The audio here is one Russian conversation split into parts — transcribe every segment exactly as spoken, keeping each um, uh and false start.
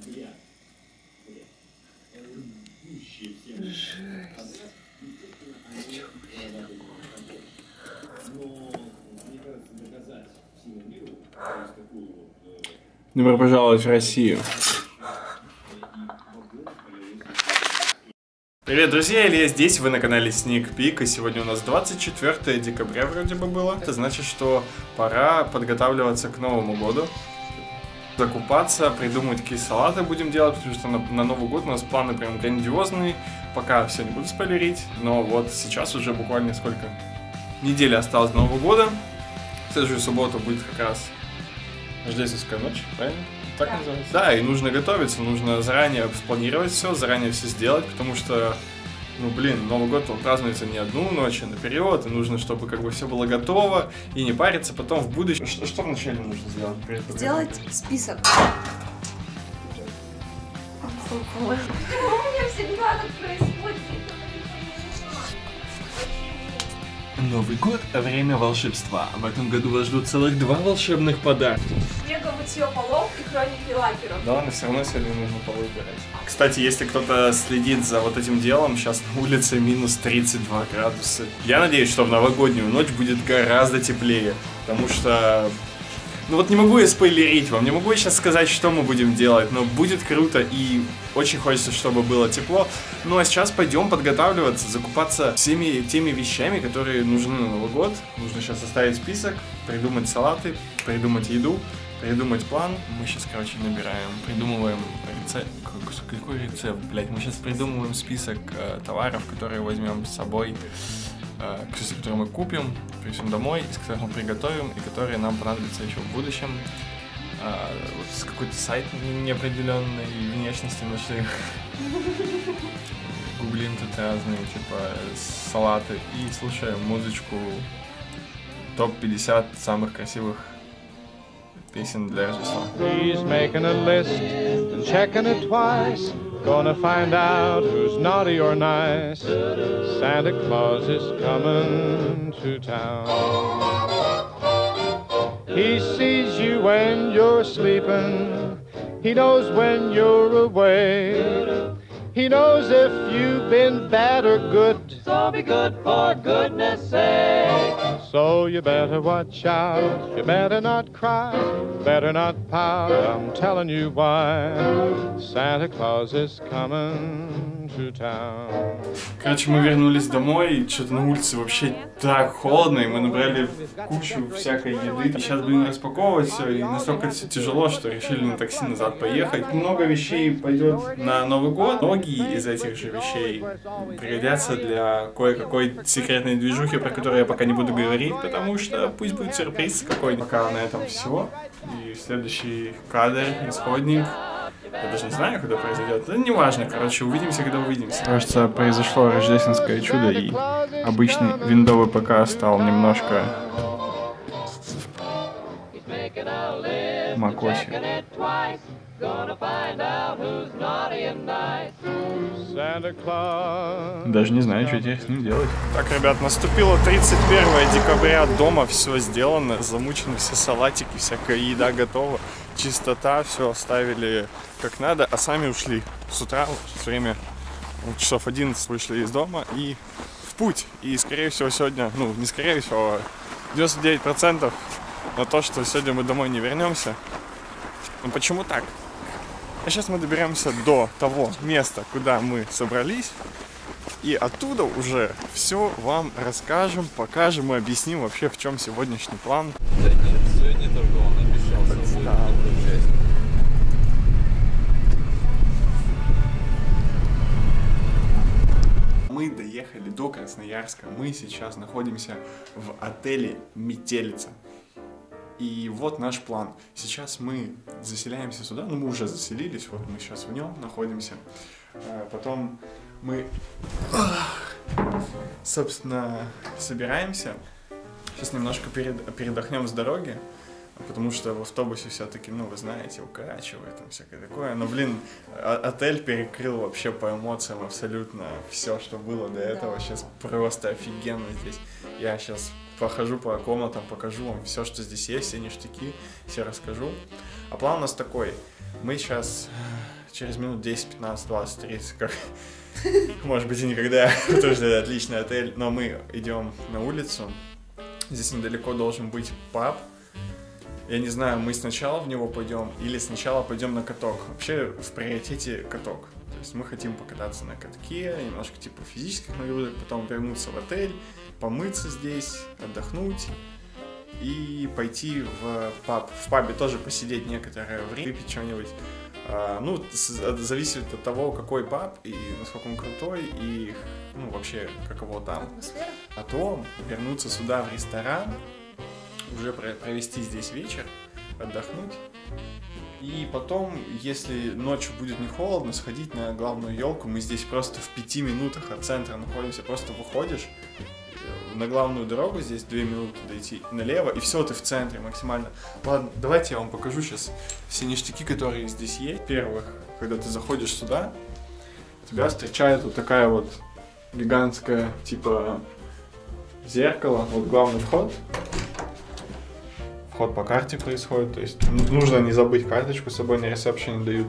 Добро пожаловать в Россию. Привет, друзья, Илья здесь, вы на канале Sneak Peek, и сегодня у нас двадцать четвёртое декабря вроде бы было. Это значит, что пора подготавливаться к Новому году, закупаться, придумывать, какие салаты будем делать, потому что на, на Новый год у нас планы прям грандиозные. Пока все не буду спойлерить, но вот сейчас уже буквально сколько недели осталось до Нового года. В следующую субботу будет как раз Рождественская ночь, правильно? Так да. Называется? Да, и нужно готовиться, нужно заранее спланировать все, заранее все сделать, потому что, ну блин, Новый год он празднуется не одну ночь, а наперед, и нужно, чтобы как бы все было готово, и не париться потом в будущем. Что, что вначале нужно сделать? Сделать список. У меня всегда так происходит. Новый год – время волшебства. В этом году вас ждут целых два волшебных подарка. Снеговытье полов и хроники лакеров. Да, но все равно сегодня нужно полы убирать. Кстати, если кто-то следит за вот этим делом, сейчас на улице минус тридцать два градуса. Я надеюсь, что в новогоднюю ночь будет гораздо теплее, потому что... Ну вот не могу я спойлерить вам, не могу я сейчас сказать, что мы будем делать, но будет круто и очень хочется, чтобы было тепло. Ну а сейчас пойдем подготавливаться, закупаться всеми теми вещами, которые нужны на Новый год. Нужно сейчас составить список, придумать салаты, придумать еду, придумать план. Мы сейчас, короче, набираем, придумываем рецепт. Какой рецепт, блять? Мы сейчас придумываем список э, товаров, которые возьмем с собой, э, которые мы купим, привезем домой, из которых мы приготовим и которые нам понадобятся еще в будущем. Э, вот с какой-то сайт неопределенной внешности нашли. Гуглим тут разные, типа, салаты и слушаем музычку. топ пятьдесят самых красивых песен для Рождества. He's making a list and checking it twice. Gonna find out who's naughty or nice. Santa Claus is coming to town. He sees you when you're sleeping. He knows when you're awake. He knows if you've been bad or good. So be good for goodness sake. So you better watch out. You better not cry. Better not pout. I'm telling you why. Santa Claus is coming to town. Короче, мы вернулись домой, и что-то на улице вообще так холодно, и мы набрали кучу всякой еды. И сейчас будем распаковывать все, и настолько все тяжело, что решили на такси назад поехать. Много вещей пойдет на Новый год. Многие из этих же вещей пригодятся для кое-какой секретной движухи, про которую я пока не буду говорить, потому что пусть будет сюрприз какой-нибудь. Пока на этом все. И следующий кадр, исходник. Я даже не знаю, когда произойдет. Это не важно, короче, увидимся, когда увидимся. Кажется, произошло рождественское чудо, и обычный виндовый ПК стал немножко макоси. Даже не знаю, что теперь с ним делать. Так, ребят, наступило тридцать первое декабря, дома все сделано, замучены все салатики, всякая еда готова, чистота, все оставили как надо, а сами ушли с утра, сейчас время часов одиннадцать, вышли из дома и в путь. И скорее всего сегодня, ну не скорее всего, а девяносто девять процентов на то, что сегодня мы домой не вернемся. Ну почему так? А сейчас мы доберемся до того места, куда мы собрались, и оттуда уже все вам расскажем, покажем и объясним вообще, в чем сегодняшний план. Да нет, сегодня только он обещал да. часть. Мы доехали до Красноярска, мы сейчас находимся в отеле «Метелица». И вот наш план. Сейчас мы заселяемся сюда, ну мы уже заселились, вот мы сейчас в нем находимся. Потом мы, собственно, собираемся. Сейчас немножко перед, передохнем с дороги, потому что в автобусе все-таки, ну вы знаете, укорачивает там всякое такое. Но, блин, отель перекрыл вообще по эмоциям абсолютно все, что было до этого. Сейчас просто офигенно здесь. Я сейчас похожу по комнатам, покажу вам все, что здесь есть, все ништяки, все расскажу. А план у нас такой. Мы сейчас через минут десять, пятнадцать, двадцать, тридцать, как... Может быть и никогда, потому что это отличный отель. Но мы идем на улицу. Здесь недалеко должен быть паб. Я не знаю, мы сначала в него пойдем или сначала пойдем на каток. Вообще в приоритете каток. То есть мы хотим покататься на катке, немножко типа физических нагрузок, потом вернуться в отель, помыться здесь, отдохнуть и пойти в паб. В пабе тоже посидеть некоторое время, выпить что-нибудь. А, ну, зависит от того, какой паб и насколько он крутой, и ну, вообще каково там. Атмосфера? Потом вернуться сюда в ресторан, уже провести здесь вечер, отдохнуть. И потом, если ночью будет не холодно, сходить на главную елку. Мы здесь просто в пяти минутах от центра находимся. Просто выходишь на главную дорогу, здесь две минуты дойти налево, и все, ты в центре максимально. Ладно, давайте я вам покажу сейчас все ништяки, которые здесь есть. Во-первых, когда ты заходишь сюда, тебя встречает вот такая вот гигантская, типа, зеркало. Вот главный вход. Вход по карте происходит, то есть нужно не забыть карточку с собой, на ресепшене дают.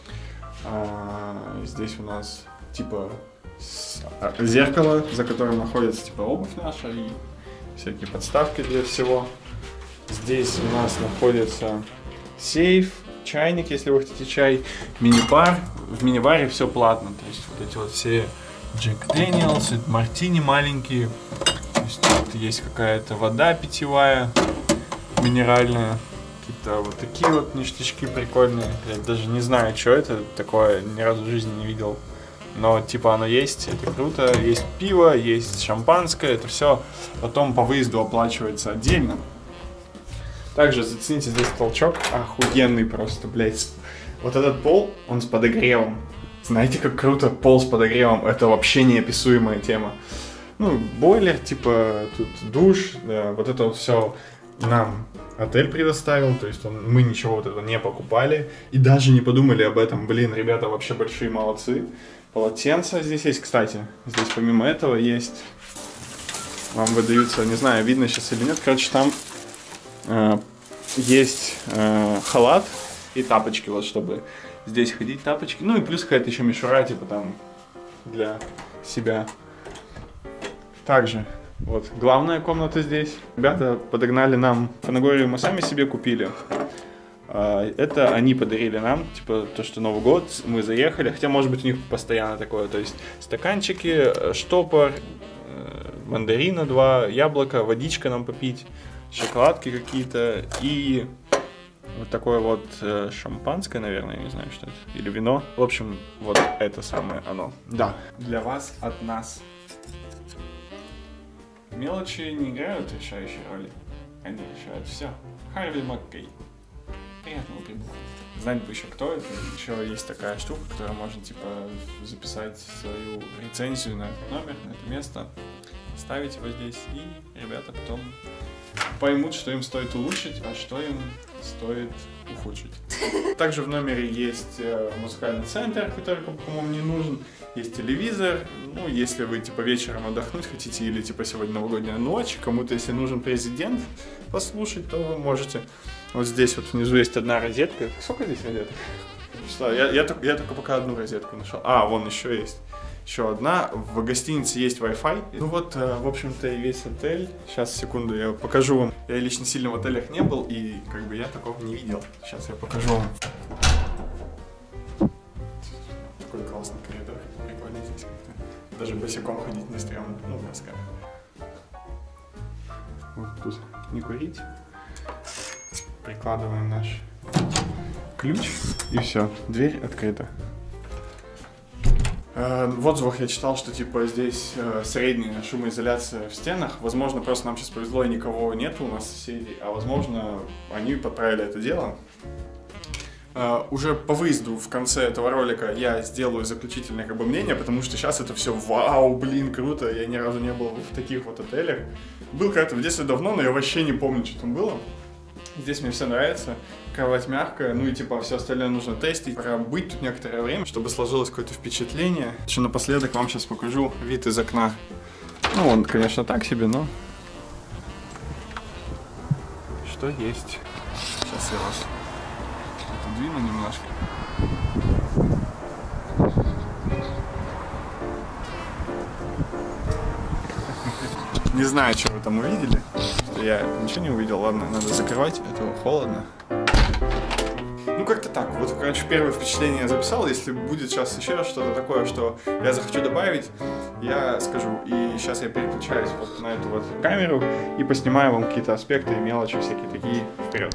А, здесь у нас типа зеркало, за которым находится типа обувь наша и всякие подставки для всего. Здесь у нас находится сейф, чайник, если вы хотите чай, мини-бар. В мини-баре все платно, то есть вот эти вот все Джек Дэниелс, мартини маленькие, то есть тут есть какая-то вода питьевая, минеральная, какие-то вот такие вот ништячки прикольные. Я даже не знаю, что это такое, ни разу в жизни не видел. Но типа оно есть, это круто. Есть пиво, есть шампанское, это все потом по выезду оплачивается отдельно. Также зацените здесь толчок, охуенный просто, блядь. Вот этот пол, он с подогревом. Знаете, как круто пол с подогревом, это вообще неописуемая тема. Ну, бойлер, типа, тут душ, да, вот это вот все нам отель предоставил, то есть он, мы ничего вот этого не покупали и даже не подумали об этом. Блин, ребята вообще большие молодцы. Полотенца здесь есть, кстати. Здесь помимо этого есть, вам выдаются, не знаю, видно сейчас или нет, короче, там э, есть э, халат и тапочки, вот, чтобы здесь ходить, тапочки. Ну и плюс какая-то еще мишура, типа там для себя. Также вот главная комната здесь. Ребята подогнали нам Фанагорию, мы сами себе купили. Это они подарили нам, типа то, что Новый год, мы заехали, хотя может быть у них постоянно такое, то есть стаканчики, штопор, мандарина два, яблоко, водичка нам попить, шоколадки какие-то и вот такое вот шампанское, наверное, я не знаю, что это, или вино. В общем, вот это самое оно. Да, для вас, от нас. Мелочи не играют решающей роли, они решают все. Харви Маккей. Приятного прибыла. Знать бы еще кто это. Еще есть такая штука, которая можно типа записать свою рецензию на этот номер, на это место, ставить его здесь, и ребята потом поймут, что им стоит улучшить, а что им стоит ухудшить. Также в номере есть музыкальный центр, который, по-моему, не нужен. Есть телевизор. Ну, если вы типа вечером отдохнуть хотите или типа сегодня новогодняя ночь, кому-то если нужен президент послушать, то вы можете. Вот здесь вот внизу есть одна розетка. Сколько здесь розеток? Что? Я, я, я только пока одну розетку нашел. А, вон еще есть. Еще одна. В гостинице есть Wi-Fi. Ну вот, в общем-то, и весь отель. Сейчас, секунду, я покажу вам. Я лично сильно в отелях не был, и как бы я такого не видел. Сейчас я покажу вам. Такой классный коридор. Прикольно здесь как-то. Даже босиком ходить не стрёмно. Ну, раска. Вот тут не курить. Прикладываем наш ключ, и все, дверь открыта. В отзывах я читал, что типа здесь средняя шумоизоляция в стенах. Возможно, просто нам сейчас повезло и никого нету у нас соседей, а возможно, они подправили это дело. Uh, уже по выезду в конце этого ролика я сделаю заключительное как бы мнение, потому что сейчас это все вау, блин, круто. Я ни разу не был в таких вот отелях. Был как-то в детстве давно, но я вообще не помню, что там было. Здесь мне все нравится, кровать мягкая, ну и типа все остальное нужно тестить, пробыть тут некоторое время, чтобы сложилось какое-то впечатление. Еще напоследок вам сейчас покажу вид из окна. Ну он, конечно, так себе, но что есть. Сейчас я вас отодвину немножко. Не знаю, что вы там увидели. Что я ничего не увидел. Ладно, надо закрывать, это холодно. Ну, как-то так. Вот, короче, первое впечатление я записал. Если будет сейчас еще что-то такое, что я захочу добавить, я скажу. И сейчас я переключаюсь вот на эту вот камеру и поснимаю вам какие-то аспекты и мелочи всякие такие. Вперед.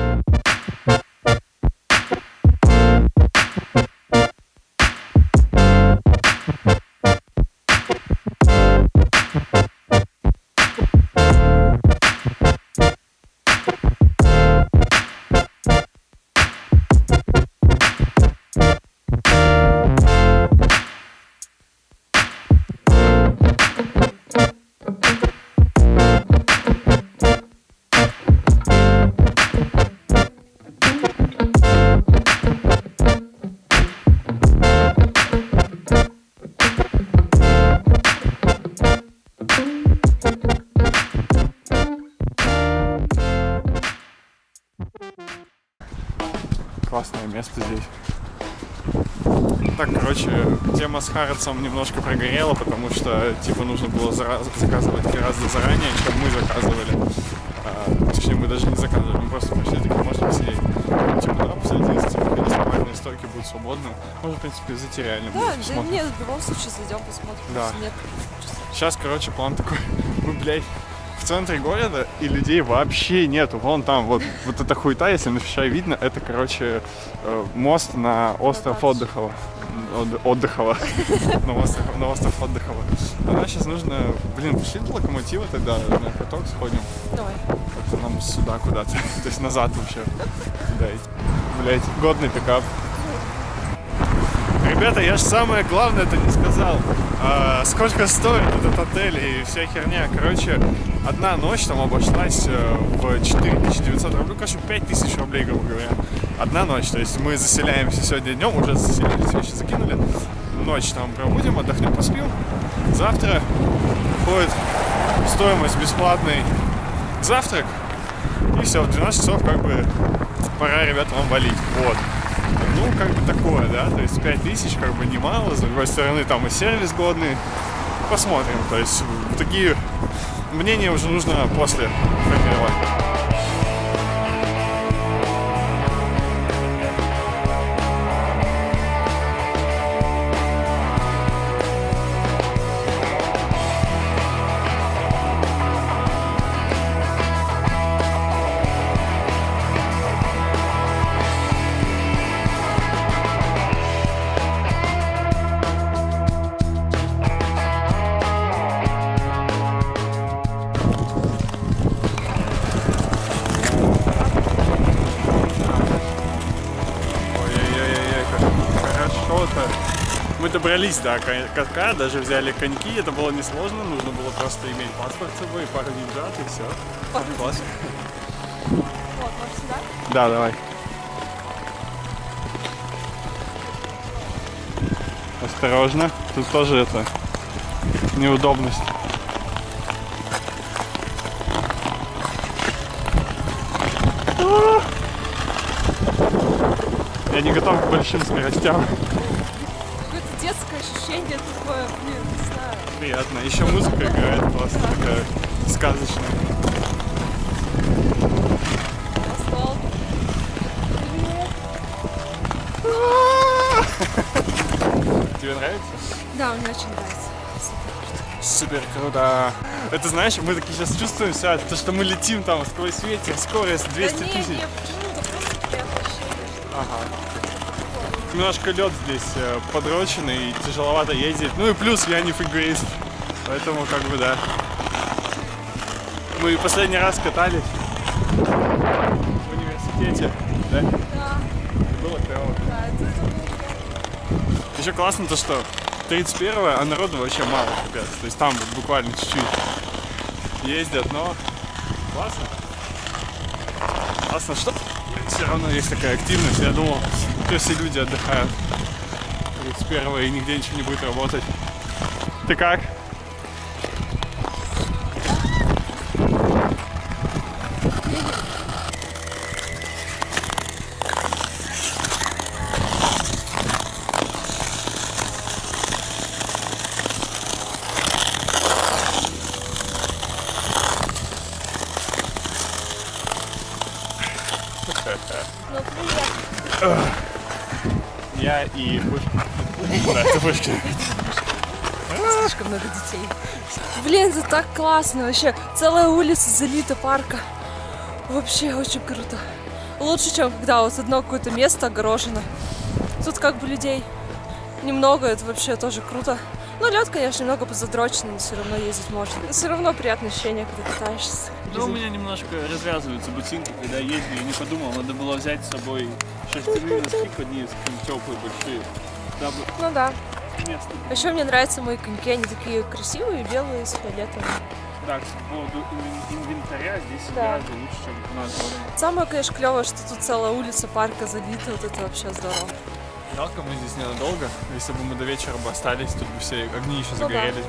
Классное место здесь. Так, короче, тема с Харатсом немножко прогорела, потому что, типа, нужно было заказывать гораздо заранее, чем мы заказывали. А, точнее, мы даже не заказывали, мы просто пришли, такие, можно посидеть. Ну, типа, да, посидите, типа, когда нормальные стойки будут свободны. Можно, в принципе, зайти реально. Да, да нет, в любом случае зайдем, посмотрим. Да. Нет. Сейчас, короче, план такой. Мы, блядь, в центре города, и людей вообще нету. Вон там, вот, вот эта хуета, если на фише видно, это, короче, мост на остров Отдыхова. Отдыхова. на, остров, на остров Отдыхова. А нам сейчас нужно... Блин, пошли до Локомотива тогда, на каток сходим. Давай. Как-то нам сюда куда-то. То есть назад вообще. Да, блядь, годный пикап. Ребята, я же самое главное это не сказал. А, сколько стоит этот отель и вся херня. Короче, одна ночь там обошлась в четыре тысячи девятьсот рублей. Короче, пять тысяч рублей, грубо говоря. Одна ночь. То есть мы заселяемся сегодня днем, уже заселились, вещи закинули. Ночь там пробудем, отдохнем, поспим. Завтра входит стоимость бесплатный завтрак. И все, в двенадцать часов как бы пора, ребята, вам валить. Вот. Ну, как бы такое, да, то есть пять тысяч как бы немало, с другой стороны там и сервис годный. Посмотрим, то есть такие мнения уже нужно после формировать. Мы добрались до катка, даже взяли коньки, это было несложно, нужно было просто иметь паспорт с собой, пару деньжат и все. Класс. Вот, может сюда? Да, давай. Осторожно, тут тоже это неудобность. Я не готов к большим скоростям. Детское ощущение такое, блин, не знаю. Приятно. Еще музыка играет классно, такая сказочная. Асфальт. Тебе нравится? Да, мне очень нравится. Супер круто. Это знаешь, мы такие сейчас чувствуем себя, то что мы летим там сквозь ветер, скорость двести тысяч. Да не, не, почему-то просто приятное ощущение. Ага. Немножко лед здесь э, подроченный и тяжеловато ездить. Ну и плюс я не фигурист. Поэтому как бы да. Мы последний раз катались в университете. Да? Да. Было клево. Да, это, это было. Еще классно то, что тридцать первое, а народу вообще мало, ребят. То есть там буквально чуть-чуть ездят, но классно. Классно, что все равно есть такая активность. Я думал, что все люди отдыхают тридцать первого и нигде ничего не будет работать. Ты как? Я и Пушкин. Да, это Пушкин. Слишком много детей. Блин, это так классно вообще. Целая улица залита парка. Вообще очень круто. Лучше, чем когда вот одно какое-то место огорожено. Тут как бы людей немного, это вообще тоже круто. Ну, лед, конечно, немного позадроченный, но все равно ездить можно. Но все равно приятное ощущение, когда катаешься. Ну, у меня немножко развязываются ботинки, когда ездил, и не подумал, надо было взять с собой шерстяные носки под низ, теплые, большие. Дабы Ну да. место. А еще мне нравятся мои коньки, они такие красивые, белые, с фиолетовым. Да, по поводу инвен- инвентаря здесь Да. гораздо лучше, чем у нас дома. Самое, конечно, клевое, что тут целая улица парка залита, вот это вообще здорово. Жалко, мы здесь ненадолго. Если бы мы до вечера бы остались, тут бы все огни еще Ну загорелись.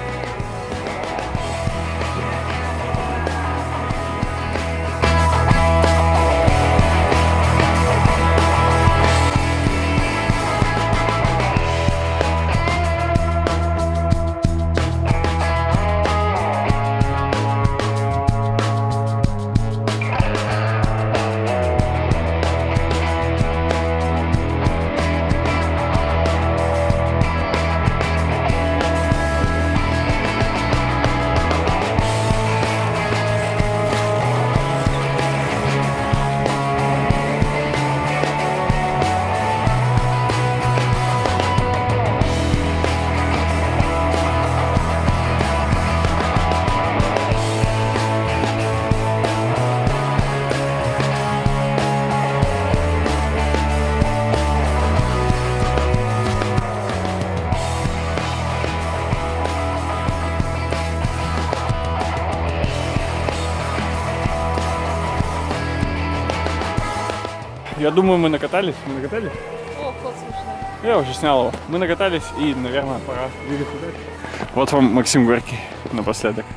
Я думаю, мы накатались. Мы накатались? О, кот смешной. Я уже снял его. Мы накатались и, наверное, пора двигаться дальше. Вот вам Максим Горький напоследок.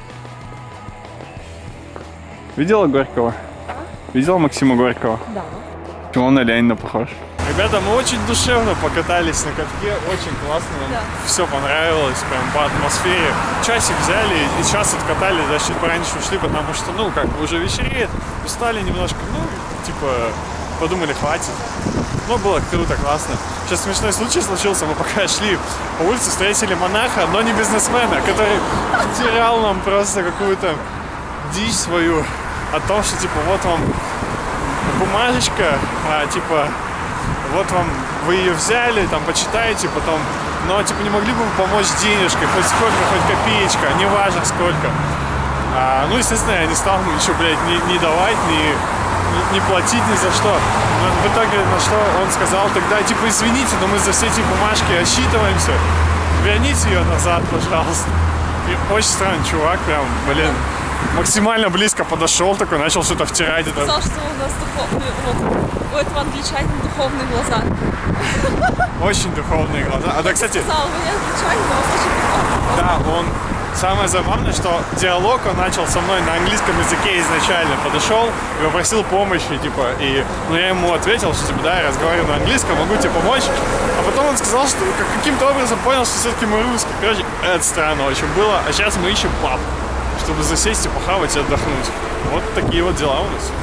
Видела Горького? Видела Максима Горького? Да. Он на Ленина похож. Ребята, мы очень душевно покатались на катке, очень классно, нам Да. все понравилось, прям по атмосфере. Часик взяли и сейчас откатали, даже чуть пораньше ушли, потому что, ну, как бы уже вечереет, устали немножко, ну, типа, подумали, хватит. Но было круто, классно. Сейчас смешной случай случился, мы пока шли по улице, встретили монаха, но не бизнесмена, который втирал нам просто какую-то дичь свою о том, что, типа, вот вам бумажечка, а, типа, вот вам, вы ее взяли, там, почитаете потом, но, типа, не могли бы вы помочь денежкой, хоть сколько, хоть копеечка, неважно сколько. А, ну, естественно, я не стал ничего, блядь, не, не давать, не, не, не платить ни за что. Но в итоге, на что он сказал тогда, типа, извините, но мы за все эти бумажки отсчитываемся, верните ее назад, пожалуйста. И очень странный чувак, прям, блин, максимально близко подошел, такой, начал что-то втирать. Это... Сказал, что у нас духовные, вот, у этого англичанина духовные глаза. Очень духовные глаза. А да, кстати, Сказал, вы не англичанин, но у вас очень духовные глаза. да, он... Самое забавное, что диалог он начал со мной на английском языке изначально. Подошел и попросил помощи, типа, и... Ну, я ему ответил, что, типа, да, я разговариваю на английском, могу тебе помочь. А потом он сказал, что как, каким-то образом понял, что все-таки мы русские. Короче, это странно очень было. А сейчас мы ищем паб, чтобы засесть и похавать и отдохнуть. Вот такие вот дела у нас.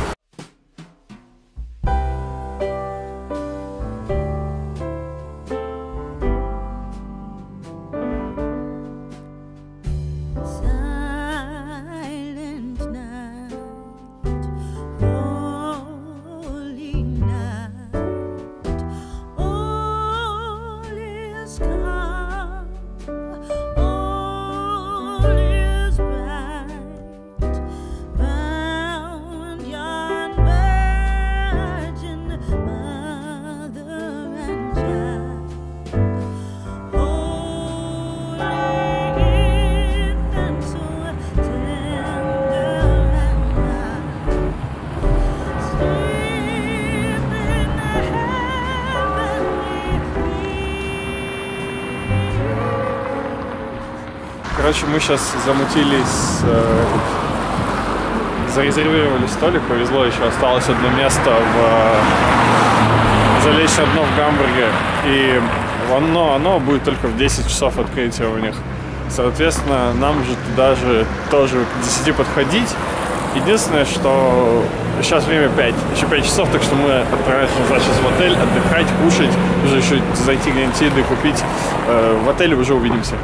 Короче, мы сейчас замутились, э, зарезервировали столик, повезло, еще осталось одно место в э, залечь на дно в Гамбурге. И оно, оно будет только в десять часов открытия у них. Соответственно, нам же туда же тоже к десяти подходить. Единственное, что Сейчас время пять, еще пять часов, так что мы отправимся назад сейчас в отель, отдыхать, кушать, уже еще зайти где-нибудь еды купить. Э, в отеле уже увидимся.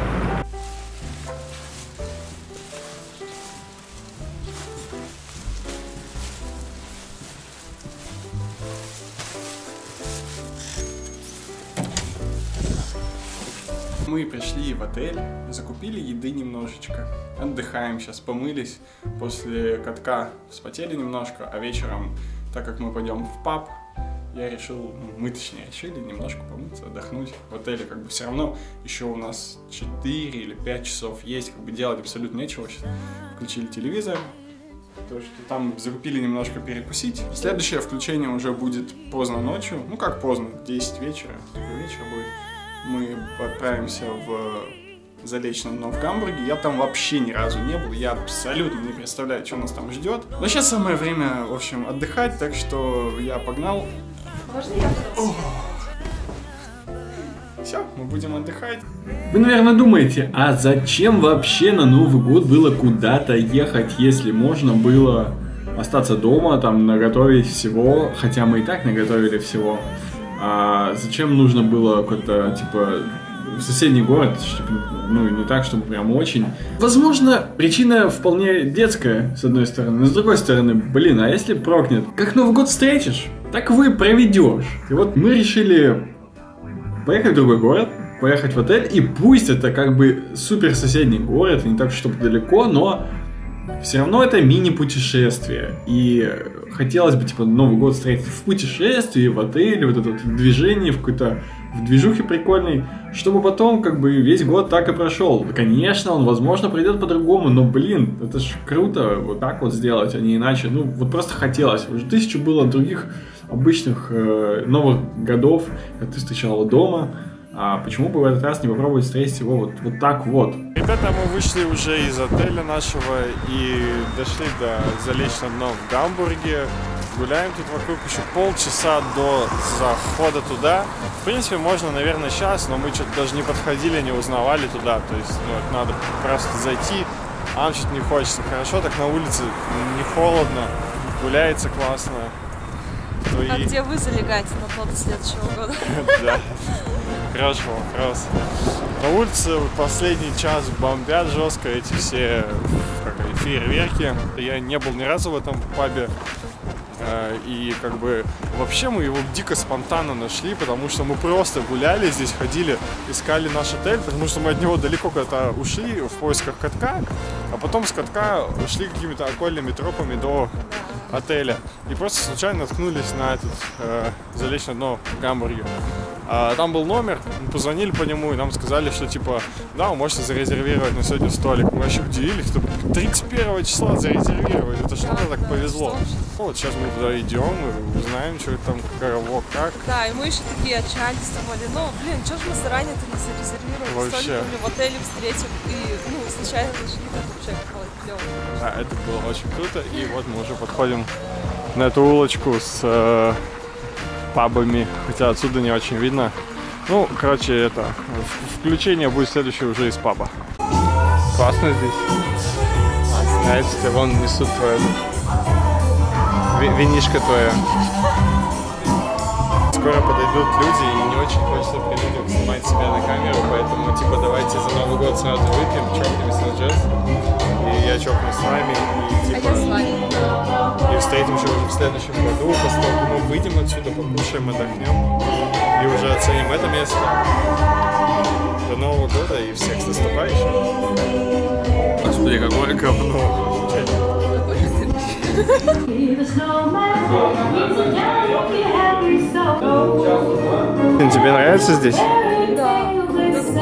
Мы пришли в отель, закупили еды немножечко, отдыхаем сейчас, помылись, после катка вспотели немножко, а вечером, так как мы пойдем в паб, я решил, мы точнее решили немножко помыться, отдохнуть в отеле, как бы все равно еще у нас четыре или пять часов есть, как бы делать абсолютно нечего, сейчас включили телевизор, то что там закупили немножко перекусить. Следующее включение уже будет поздно ночью, ну как поздно, десять вечера, такой вечер будет. Мы отправимся в Залечное дно в Гамбурге. Я там вообще ни разу не был, я абсолютно не представляю, что нас там ждет. Но сейчас самое время, в общем, отдыхать, так что я погнал. Можно я буду? Все, мы будем отдыхать. Вы, наверное, думаете, а зачем вообще на Новый год было куда-то ехать, если можно было остаться дома, там, наготовить всего, хотя мы и так наготовили всего. А зачем нужно было какой-то, типа, в соседний город, чтобы, ну, не так, чтобы прям очень. Возможно, причина вполне детская, с одной стороны, но с другой стороны, блин, а если прокнет? Как Новый год встретишь, так вы проведешь. И вот мы решили поехать в другой город, поехать в отель, и пусть это как бы супер соседний город, не так, чтобы далеко, но все равно это мини-путешествие. И хотелось бы, типа, Новый год встретить в путешествии, в отеле, вот это вот движение, в какой-то в движухе прикольной, чтобы потом, как бы, весь год так и прошел. Конечно, он, возможно, пройдет по-другому, но, блин, это ж круто вот так вот сделать, а не иначе. Ну, вот просто хотелось. Уже тысячу было других обычных э, новых годов, когда ты встречала дома. А почему бы в этот раз не попробовать встретить его вот, вот так вот? Ребята, мы вышли уже из отеля нашего и дошли до Залечного дна в Гамбурге. Гуляем тут вокруг еще полчаса до захода туда. В принципе, можно, наверное, сейчас, но мы что-то даже не подходили, не узнавали туда. То есть, ну, это надо просто зайти, а нам что-то не хочется. Хорошо, так на улице не холодно, гуляется классно. А где вы залегаете на плод следующего года? Да. Хороший вопрос. На улице последний час бомбят жестко эти все как, фейерверки. Я не был ни разу в этом пабе. И как бы вообще мы его дико спонтанно нашли, потому что мы просто гуляли здесь, ходили, искали наш отель, потому что мы от него далеко куда-то ушли в поисках катка, а потом с катка ушли какими-то окольными тропами до отеля. И просто случайно наткнулись на этот э, Залечное дно в Гамбурге. А, там был номер, мы позвонили по нему и нам сказали, что типа, да, вы можете зарезервировать на сегодня столик. Мы вообще удивились, что тридцать первого числа зарезервировать, это что-то так повезло. Ну, вот сейчас мы туда идем и узнаем, что там, кого, как. Да, и мы еще такие отчаялись, думали, ну, блин, что ж мы заранее-то не зарезервировали вообще. Столик, в отеле встретим и, ну, случайно нашли, это вообще было клево. Да, это было очень круто, и вот мы уже подходим на эту улочку с э, пабами, хотя отсюда не очень видно. Ну, короче, это, включение будет следующее уже из паба. Классно здесь. Знаете, вон несут твое, винишко твое. Скоро подойдут люди, и не очень хочется при людях снимать себя на камеру, поэтому, типа, давайте за Новый год сразу выпьем, чокнемся на джаз. И я чокнусь с вами, и, типа, А я с вами. и встретимся уже в следующем году, после того, как мы выйдем отсюда, покушаем, отдохнем, и уже оценим это место. До Нового года и всех с наступающим. Господи, какое говно. Тебе нравится здесь? Да, это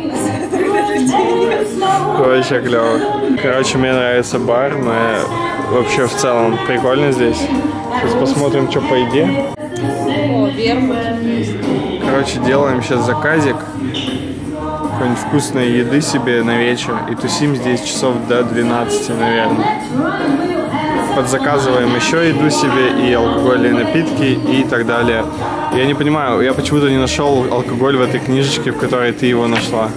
классно. Вообще клево. Короче, мне нравится бар, но вообще в целом прикольно здесь. Сейчас посмотрим, что по еде. О, вермут. Короче, делаем сейчас заказик. Какой-нибудь вкусной еды себе на вечер. И тусим здесь часов до двенадцати, наверное. Подзаказываем еще еду себе и алкогольные напитки и так далее. Я не понимаю, я почему-то не нашел алкоголь в этой книжечке, в которой ты его нашла.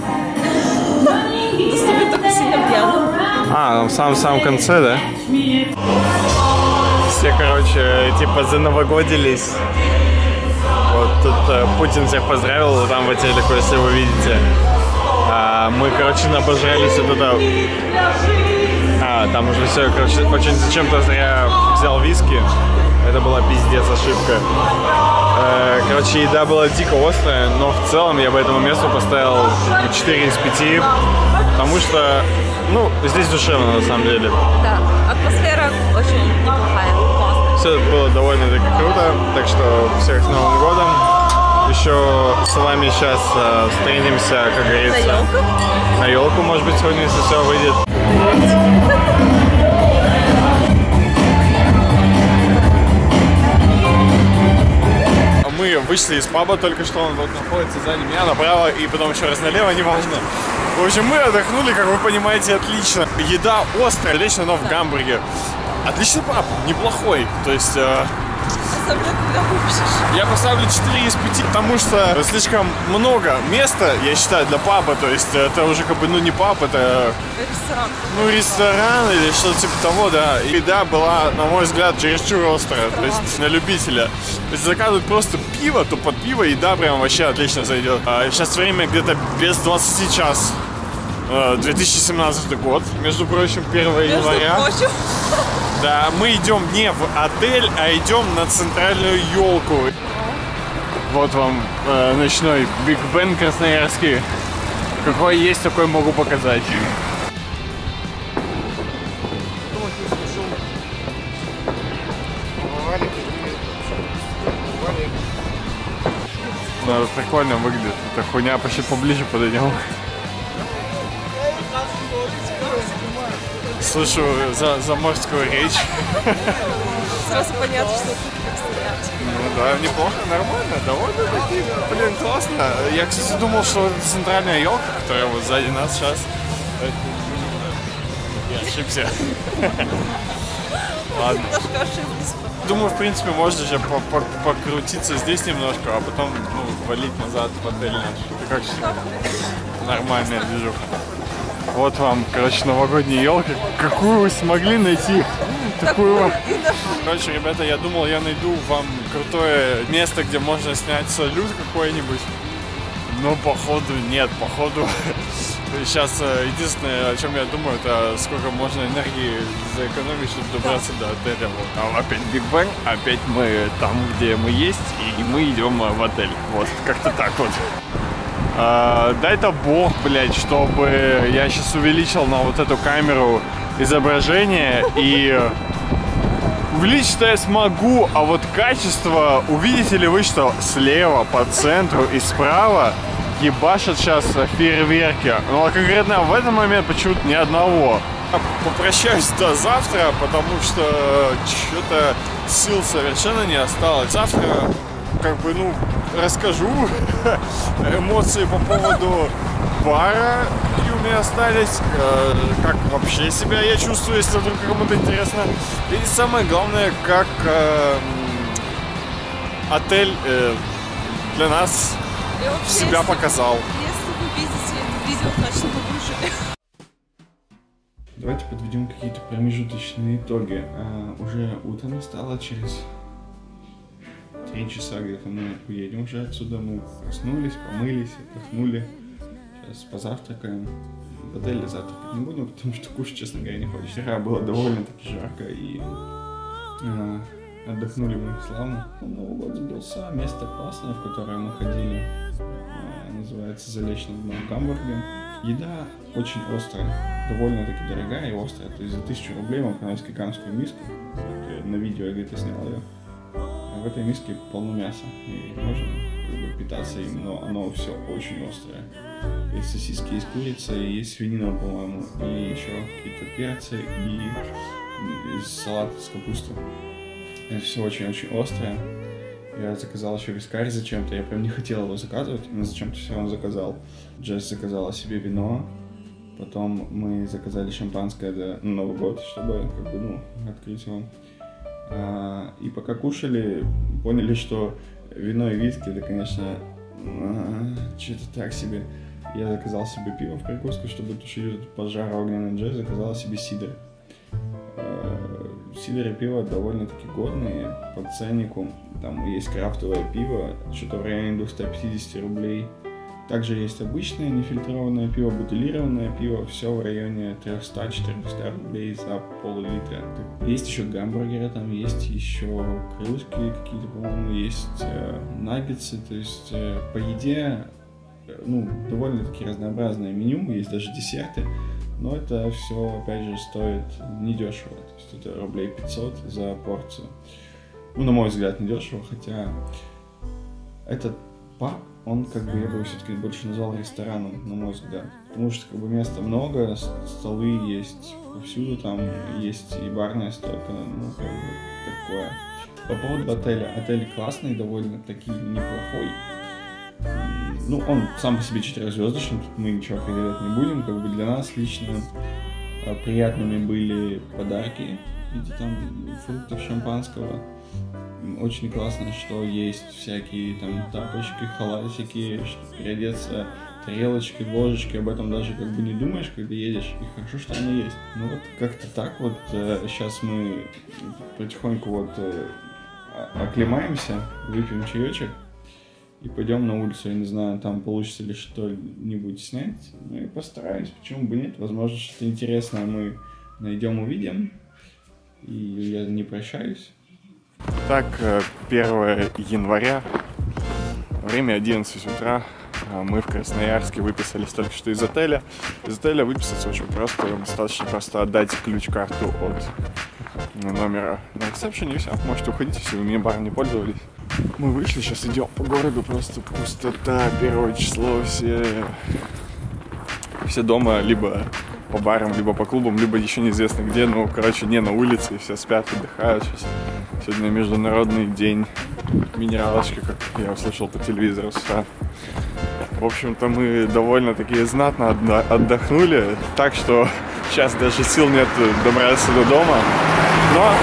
Доступен только сильно пьяным. А, в самом-самом конце, да? все, короче, типа зановогодились. Вот тут э, Путин всех поздравил там в телеку, если вы видите. А, мы, короче, набожрались вот это... А, там уже все, короче, очень зачем-то зря взял виски. Это была пиздец ошибка. Э, короче, еда была дико острая, но в целом я бы этому месту поставил четыре из пяти. Потому что, ну, здесь душевно на самом деле. Да, атмосфера очень неплохая, классная. Все было довольно-таки круто, так что всех с Новым годом. Еще с вами сейчас э, встретимся, как говорится, на елку. На елку, может быть, сегодня, если все выйдет. Мы вышли из паба, только что он вот находится сзади меня, направо и потом еще раз налево, неважно. В общем, мы отдохнули, как вы понимаете, отлично. Еда острая, отлично, но в Гамбурге. Отличный паб, неплохой. То есть... Э, я поставлю четыре из пяти, потому что слишком много места, я считаю, для паба. То есть это уже как бы, ну не паб, это... Ресторан. Ну, ресторан или что-то типа того, да. Еда была, на мой взгляд, чересчур острая. То есть на любителя. То есть заказывать просто пиво, то под пиво еда прям вообще отлично зайдет. А сейчас время где-то без двадцати час. две тысячи семнадцатый год, между прочим, первого января. Прочим. Да, мы идем не в отель, а идем на центральную елку. Вот вам э, ночной Биг Бен красноярский. Какой есть, такой могу показать. Да, прикольно выглядит. Эта хуйня, почти поближе подойдем. Слышу за, заморскую речь. Сразу понятно, что тут как стоять. Ну да, неплохо, нормально, довольно-таки, блин, классно. Я, кстати, думал, что это центральная елка, которая вот сзади нас сейчас. Я ошибся. Ладно. Думаю, в принципе, можно же покрутиться здесь немножко, а потом ну, валить назад в отель наш. Короче, нормальная движуха. Вот вам, короче, новогодняя елка. Какую вы смогли найти? Такую. Короче, ребята, я думал, я найду вам крутое место, где можно снять салют какой-нибудь. Но походу нет, походу. Сейчас единственное, о чем я думаю, это сколько можно энергии заэкономить, чтобы добраться до отеля. Вот. А опять Биг Бен, опять мы там, где мы есть, и мы идем в отель. Вот, как-то так вот. А, дай-то бог, блядь, чтобы я сейчас увеличил на вот эту камеру изображение и увеличить я смогу, а вот качество, увидите ли вы, что слева, по центру и справа ебашат сейчас фейерверки. Ну, а конкретно в этот момент почему-то ни одного. Попрощаюсь до завтра, потому что что-то сил совершенно не осталось. Завтра, как бы, ну, расскажу эмоции по поводу бара, и у меня остались, э, как вообще себя я чувствую, если вдруг кому-то интересно. И самое главное, как э, отель э, для нас вообще, себя если, показал. Если вы видите это видео, значит мы выжили. Давайте подведем какие-то промежуточные итоги. А, уже утро настало, через три часа где-то мы уедем уже отсюда. Мы проснулись, помылись, отдохнули. Сейчас позавтракаем. В отеле завтракать не будем, потому что кушать, честно говоря, не хочется. Вчера было довольно-таки жарко и а, отдохнули мы славно. Новый год сбился. Место классное, в которое мы ходили. А, называется «Залечь на дно» в Гамбурге. Еда очень острая, довольно-таки дорогая и острая. То есть за тысячу рублей мы приносим гигантскую миску. На видео я где-то снял ее. В этой миске полно мяса, и можно как бы питаться им, но оно все очень острое. Есть сосиски из курицы, есть свинина, по-моему, и еще какие-то перцы, и, и салат с капустой. Это все очень-очень острое. Я заказал еще вискарь зачем-то, я прям не хотел его заказывать, но зачем-то все равно заказал. Джесс заказала себе вино, потом мы заказали шампанское на Новый год, чтобы как бы, ну, открыть его. А, и пока кушали, поняли, что вино и виски это, конечно, а, что-то так себе. Я заказал себе пиво в прикуску, чтобы тушить этот пожар огненный. Джесс заказала себе сидр. А, сидр и пиво довольно-таки годные по ценнику. Там есть крафтовое пиво, что-то в районе двести пятьдесят рублей. Также есть обычное нефильтрованное пиво, бутилированное пиво, все в районе триста-четыреста рублей за пол-литра. Есть еще гамбургеры, там есть еще крылышки какие-то, по-моему, есть э, наггетсы, то есть э, по еде, ну, довольно-таки разнообразное меню, есть даже десерты, но это все, опять же, стоит недешево, то есть это рублей пятьсот за порцию. Ну, на мой взгляд, недешево, хотя этот паб, он, как бы, я бы все-таки больше назвал рестораном, на мой взгляд. Потому что, как бы, места много, столы есть повсюду, там есть и барная стойка, ну, как бы, такое. По поводу отеля. Отель классный, довольно-таки неплохой. Ну, он сам по себе четырехзвездочный, тут мы ничего определять не будем. Как бы для нас лично приятными были подарки в виде там фруктов, шампанского. Очень классно, что есть всякие там тапочки, халатики, чтобы переодеться, тарелочки, ложечки, об этом даже как бы не думаешь, когда едешь, и хорошо, что они есть. Ну вот как-то так вот, э, сейчас мы потихоньку вот э, оклемаемся, выпьем чаечек и пойдем на улицу, я не знаю, там получится ли что-нибудь снять, ну и постараюсь, почему бы нет, возможно, что-то интересное мы найдем, увидим, и я не прощаюсь. Так, первое января, время одиннадцать утра, мы в Красноярске выписались только что из отеля. Из отеля выписаться очень просто, достаточно просто отдать ключ-карту от номера на ресепшене и все, можете уходить, если вы мини-баром не пользовались. Мы вышли, сейчас идем по городу, просто пустота, первое число, все, все дома, либо по барам, либо по клубам, либо еще неизвестно где, ну, короче, не на улице, и все спят, отдыхают сейчас. Сегодня международный день минералочки, как я услышал по телевизору. В общем-то, мы довольно-таки знатно отдохнули, так что сейчас даже сил нет добраться до дома. Но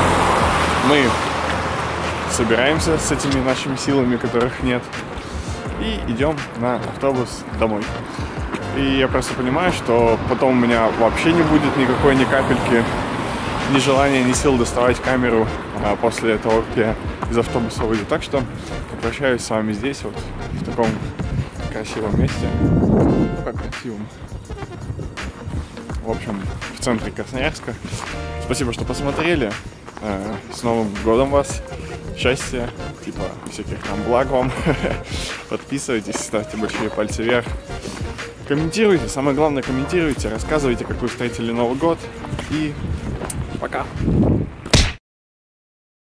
мы собираемся с этими нашими силами, которых нет, и идем на автобус домой. И я просто понимаю, что потом у меня вообще не будет никакой ни капельки ни желания, ни сил доставать камеру а, после того, как я из автобуса выйду. Так что прощаюсь с вами здесь, вот в таком красивом месте. Ну, как красивом. В общем, в центре Красноярска. Спасибо, что посмотрели. С Новым годом вас! Счастья, типа всяких там благ вам. Подписывайтесь, ставьте большие пальцы вверх. Комментируйте, самое главное, комментируйте, рассказывайте, как вы встретили Новый год. И пока!